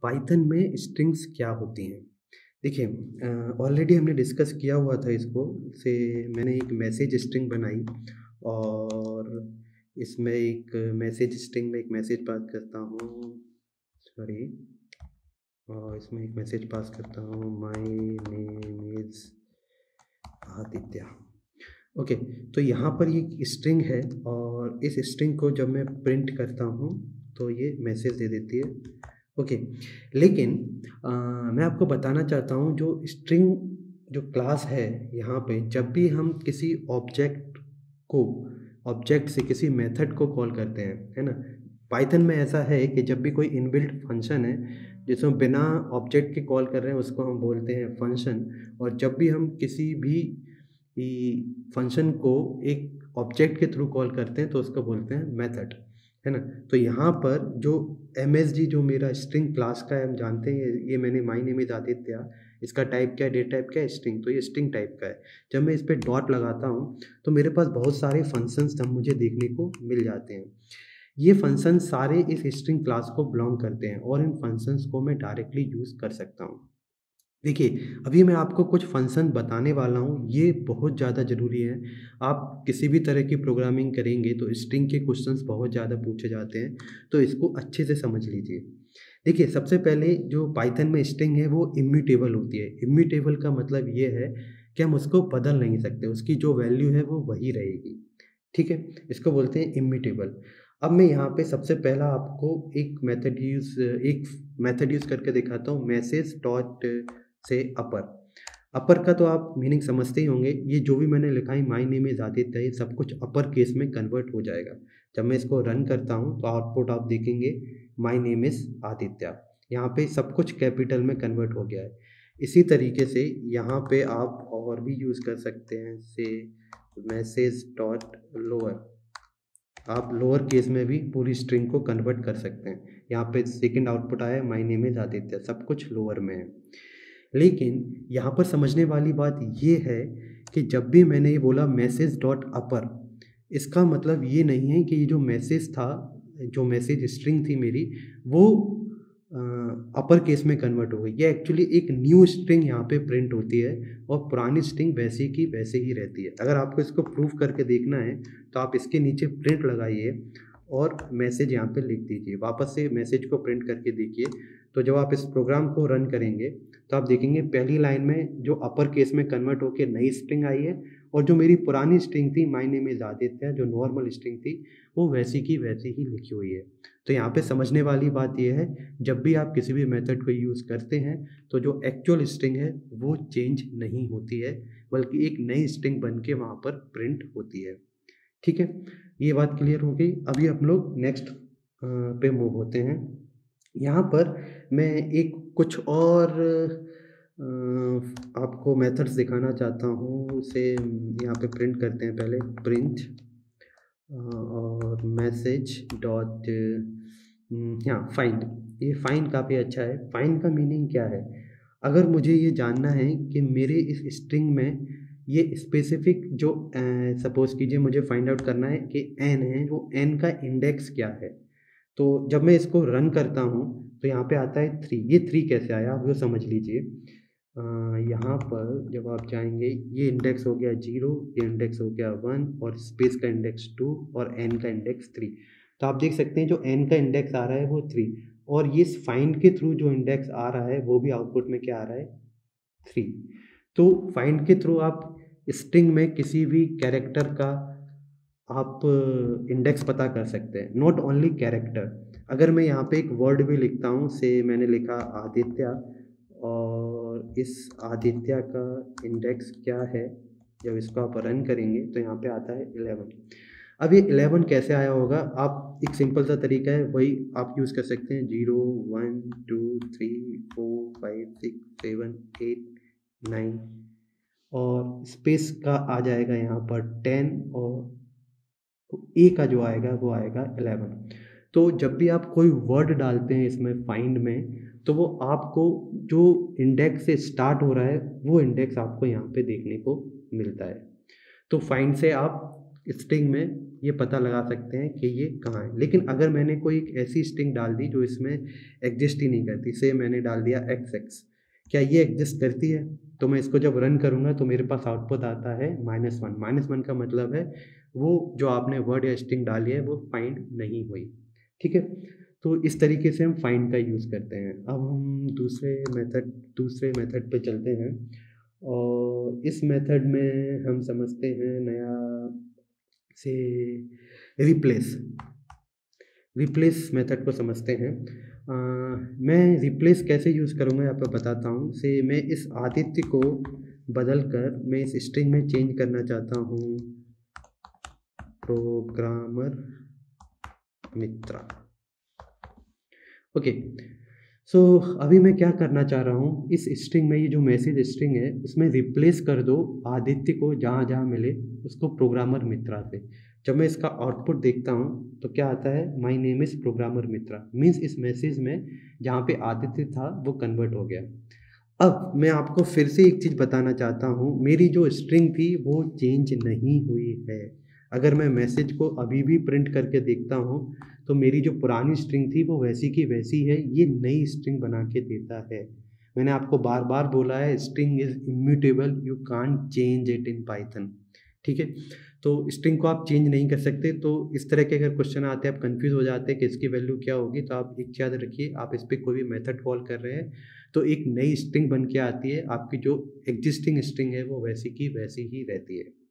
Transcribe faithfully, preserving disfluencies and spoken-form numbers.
Python में strings क्या होती हैं? देखिए ऑलरेडी हमने डिस्कस किया हुआ था इसको से मैंने एक मैसेज स्ट्रिंग बनाई और इसमें एक मैसेज स्ट्रिंग में एक मैसेज पास करता हूँ सॉरी और इसमें एक मैसेज पास करता हूँ my name is Aditya. Okay, तो यहाँ पर ये स्ट्रिंग है और इस स्ट्रिंग को जब मैं प्रिंट करता हूँ तो ये मैसेज दे देती है। ओके, लेकिन आ, मैं आपको बताना चाहता हूँ जो स्ट्रिंग जो क्लास है यहाँ पे जब भी हम किसी ऑब्जेक्ट को ऑब्जेक्ट से किसी मेथड को कॉल करते हैं, है ना? पाइथन में ऐसा है कि जब भी कोई इनबिल्ट फंक्शन है जिसमें बिना ऑब्जेक्ट के कॉल कर रहे हैं उसको हम बोलते हैं फंक्शन। और जब भी हम किसी भी फंक्शन को एक ऑब्जेक्ट के थ्रू कॉल करते हैं तो उसको बोलते हैं मेथड, है ना? तो यहाँ पर जो एमएसजी जो मेरा स्ट्रिंग क्लास का है हम जानते हैं ये ये मैंने माय नेम इज़ आदित्य, इसका टाइप क्या है, डेटा टाइप क्या है, स्ट्रिंग, तो ये स्ट्रिंग टाइप का है। जब मैं इस पे डॉट लगाता हूँ तो मेरे पास बहुत सारे फंक्शंस तब मुझे देखने को मिल जाते हैं। ये फंक्शन सारे इस स्ट्रिंग क्लास को बिलोंग करते हैं और इन फंक्शंस को मैं डायरेक्टली यूज़ कर सकता हूँ। देखिए, अभी मैं आपको कुछ फंक्शन बताने वाला हूँ, ये बहुत ज़्यादा ज़रूरी है। आप किसी भी तरह की प्रोग्रामिंग करेंगे तो स्ट्रिंग के क्वेश्चंस बहुत ज़्यादा पूछे जाते हैं, तो इसको अच्छे से समझ लीजिए। देखिए, सबसे पहले जो पाइथन में स्ट्रिंग है वो इम्यूटेबल होती है। इम्यूटेबल का मतलब ये है कि हम उसको बदल नहीं सकते, उसकी जो वैल्यू है वो वही रहेगी, ठीक है? इसको बोलते हैं इम्यूटेबल। अब मैं यहाँ पे सबसे पहला आपको एक मेथड यूज़ एक मेथड यूज़ करके दिखाता हूँ, मैसेज डॉट से अपर। अपर का तो आप मीनिंग समझते ही होंगे, ये जो भी मैंने लिखा है माय नेम इज़ आदित्य ये सब कुछ अपर केस में कन्वर्ट हो जाएगा। जब मैं इसको रन करता हूँ तो आउटपुट आप देखेंगे माय नेम इज़ आदित्य। यहाँ पे सब कुछ कैपिटल में कन्वर्ट हो गया है। इसी तरीके से यहाँ पे आप और भी यूज़ कर सकते हैं से मैसेज डॉट लोअर, आप लोअर केस में भी पूरी स्ट्रिंग को कन्वर्ट कर सकते हैं। यहाँ पे सेकंड आउटपुट आया माय नेम इज़ आदित्य, सब कुछ लोअर में है। लेकिन यहाँ पर समझने वाली बात ये है कि जब भी मैंने ये बोला मैसेज डॉट अपर, इसका मतलब ये नहीं है कि ये जो मैसेज था, जो मैसेज स्ट्रिंग थी मेरी, वो अपर केस में कन्वर्ट हो गई। ये एक्चुअली एक न्यू स्ट्रिंग यहाँ पे प्रिंट होती है और पुरानी स्ट्रिंग वैसी की वैसे ही रहती है। अगर आपको इसको प्रूव करके देखना है तो आप इसके नीचे प्रिंट लगाइए और मैसेज यहाँ पे लिख दीजिए। वापस से मैसेज को प्रिंट करके देखिए, तो जब आप इस प्रोग्राम को रन करेंगे तो आप देखेंगे पहली लाइन में जो अपर केस में कन्वर्ट होकर नई स्ट्रिंग आई है और जो मेरी पुरानी स्ट्रिंग थी माय नेम इज़ आदित्य, जो नॉर्मल स्ट्रिंग थी, वो वैसी की वैसी ही लिखी हुई है। तो यहाँ पे समझने वाली बात ये है, जब भी आप किसी भी मेथड को यूज़ करते हैं तो जो एक्चुअल स्ट्रिंग है वो चेंज नहीं होती है, बल्कि एक नई स्ट्रिंग बन के वहाँ पर प्रिंट होती है। ठीक है, ये बात क्लियर हो गई। अभी हम लोग नेक्स्ट पे मूव होते हैं। यहाँ पर मैं एक कुछ और अ, आपको मेथड्स दिखाना चाहता हूँ। उसे यहाँ पे प्रिंट करते हैं, पहले प्रिंट और मैसेज डॉट यहाँ फाइंड। ये फाइंड काफ़ी अच्छा है। फाइंड का मीनिंग क्या है? अगर मुझे ये जानना है कि मेरे इस स्ट्रिंग में ये स्पेसिफिक जो सपोज़ कीजिए मुझे फाइंड आउट करना है कि एन है, वो एन का इंडेक्स क्या है। तो जब मैं इसको रन करता हूँ तो यहाँ पे आता है थ्री। ये थ्री कैसे आया आप वो समझ लीजिए। अ, यहाँ पर जब आप जाएँगे, ये इंडेक्स हो गया ज़ीरो, ये इंडेक्स हो गया वन और स्पेस का इंडेक्स टू और एन का इंडेक्स थ्री। तो आप देख सकते हैं जो एन का इंडेक्स आ रहा है वो थ्री और ये फाइंड के थ्रू जो इंडेक्स आ रहा है वो भी आउटपुट में क्या आ रहा है, थ्री। तो फाइंड के थ्रू आप स्ट्रिंग में किसी भी कैरेक्टर का आप इंडेक्स पता कर सकते हैं, नॉट ओनली कैरेक्टर। अगर मैं यहाँ पे एक वर्ड भी लिखता हूँ, से मैंने लिखा आदित्य और इस आदित्य का इंडेक्स क्या है, जब इसको आप रन करेंगे तो यहाँ पे आता है इलेवन। अब ये इलेवन कैसे आया होगा, आप एक सिंपल सा तरीका है वही आप यूज़ कर सकते हैं। Zero one two three four five six seven eight nine और स्पेस का आ जाएगा यहाँ पर टेन और ए का जो आएगा वो आएगा इलेवन। तो जब भी आप कोई वर्ड डालते हैं इसमें फाइंड में, तो वो आपको जो इंडेक्स से स्टार्ट हो रहा है वो इंडेक्स आपको यहाँ पे देखने को मिलता है। तो फाइंड से आप स्ट्रिंग में ये पता लगा सकते हैं कि ये कहाँ है। लेकिन अगर मैंने कोई एक ऐसी स्ट्रिंग डाल दी जो इसमें एग्जिस्ट ही नहीं करती, से मैंने डाल दिया एक्स एक्स, क्या ये एग्जिस्ट करती है? तो मैं इसको जब रन करूँगा तो मेरे पास आउटपुट आता है माइनस वन। माइनस वन का मतलब है वो जो आपने वर्ड या स्ट्रिंग डाली है वो फाइंड नहीं हुई। ठीक है, तो इस तरीके से हम फाइंड का यूज़ करते हैं। अब हम दूसरे मेथड दूसरे मेथड पे चलते हैं और इस मेथड में हम समझते हैं नया से रिप्लेस रिप्लेस मेथड को समझते हैं। अ, मैं रिप्लेस कैसे यूज़ करूँगा यहाँ पे बताता हूँ। से मैं इस आदित्य को बदल कर मैं इस स्ट्रिंग में चेंज करना चाहता हूँ प्रोग्रामर मित्रा। ओके, सो अभी मैं क्या करना चाह रहा हूँ, इस स्ट्रिंग में ये जो मैसेज स्ट्रिंग है उसमें रिप्लेस कर दो आदित्य को, जहाँ जहाँ मिले उसको प्रोग्रामर मित्रा से। जब मैं इसका आउटपुट देखता हूँ तो क्या आता है, my name is programmer Mitra, means इस मैसेज में जहाँ पे आदित्य था वो कन्वर्ट हो गया। अब मैं आपको फिर से एक चीज़ बताना चाहता हूँ, मेरी जो स्ट्रिंग थी वो चेंज नहीं हुई है। अगर मैं मैसेज को अभी भी प्रिंट करके देखता हूँ तो मेरी जो पुरानी स्ट्रिंग थी वो वैसी की वैसी है, ये नई स्ट्रिंग बना के देता है। मैंने आपको बार बार बोला है string is immutable, you can't change it in Python. ठीक है, तो स्ट्रिंग को आप चेंज नहीं कर सकते। तो इस तरह के अगर क्वेश्चन आते हैं, आप कंफ्यूज हो जाते हैं कि इसकी वैल्यू क्या होगी, तो आप एक याद रखिए, आप इस पर कोई भी मेथड कॉल कर रहे हैं तो एक नई स्ट्रिंग बन के आती है, आपकी जो एग्जिस्टिंग स्ट्रिंग है वो वैसी की वैसी ही रहती है।